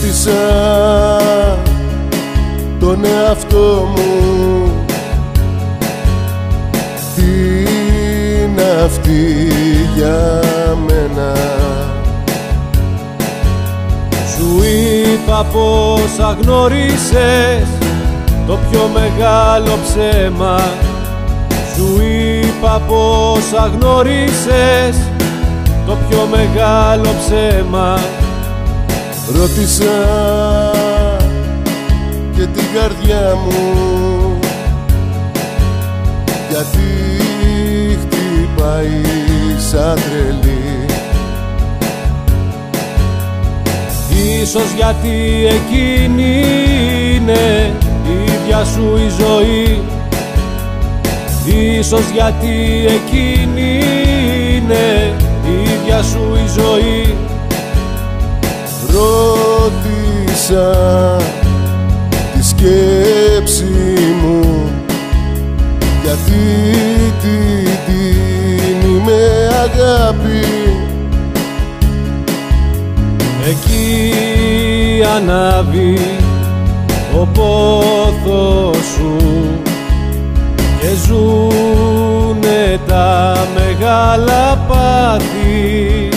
Ρώτησα τον εαυτό μου τι είναι αυτή για μένα. Σου είπα πως αγνώρισες το πιο μεγάλο ψέμα. Σου είπα πως αγνώρισες το πιο μεγάλο ψέμα. Ρώτησα και την καρδιά μου γιατί χτυπάει σαν τρελή. Ίσως γιατί εκείνη είναι η ίδια σου η ζωή. Ίσως γιατί εκείνη είναι η ίδια σου η ζωή. Ρώτησα τη σκέψη μου γιατί τη δίνει με αγάπη. Εκεί ανάβει ο πόθος σου και ζουνε τα μεγάλα πάθη.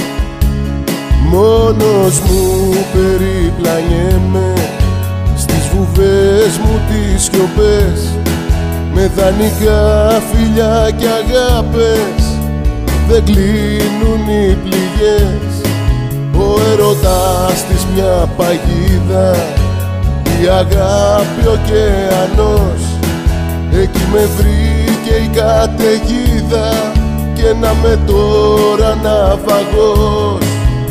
Μόνος μου περιπλανιέμαι στις βουβές μου τις σιωπές, με δανεικά φιλιά και αγάπες δεν κλείνουν οι πληγές. Ο έρωτας της μια παγίδα, η αγάπη ωκεανός, εκεί με βρήκε η καταιγίδα και να με τώρα ναυαγός.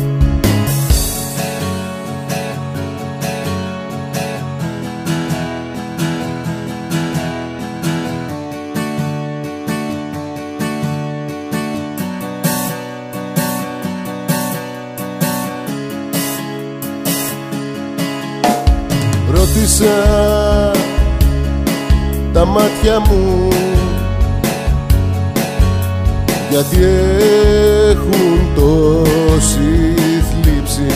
Ρώτησα τα μάτια μου γιατί έχουν τόση θλίψη.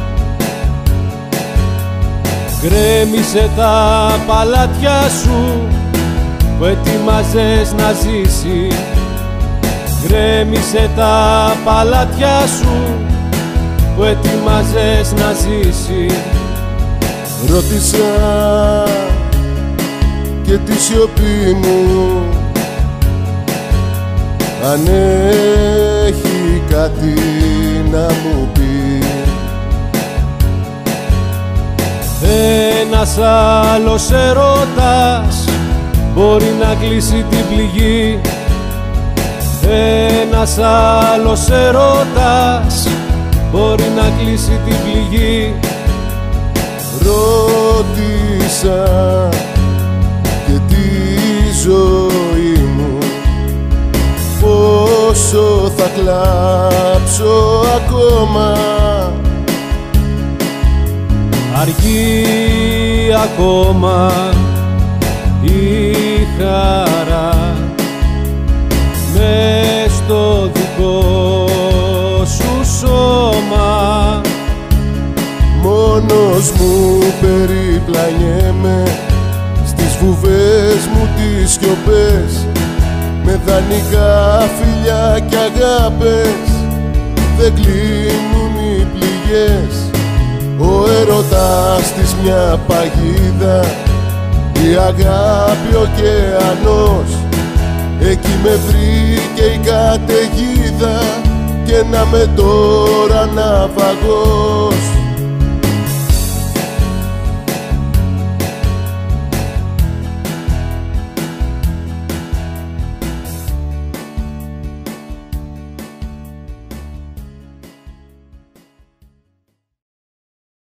Γκρέμισε τα παλάτια σου που ετοιμάζες να ζήσει. Γκρέμισε τα παλάτια σου που ετοιμάζες να ζήσει. Ρώτησα και τη σιωπή μου αν έχει κάτι να μου πει. Ένας άλλος ερωτάς μπορεί να κλείσει την πληγή. Ένας άλλος ερωτάς μπορεί να κλείσει την πληγή. Ρώτησα και τη ζωή μου πόσο θα κλάψω ακόμα. Αργεί ακόμα η χαρά μες στο δικό σου σώμα. Μόνος μου περιπλανιέμαι στις βουβές μου τις σιωπές, με δανεικά φιλιά και αγάπες δεν κλείνουν οι πληγές. Ο έρωτας της μια παγίδα, η αγάπη ωκεανός, εκεί με βρήκε η καταιγίδα και να με τώρα ναυαγός.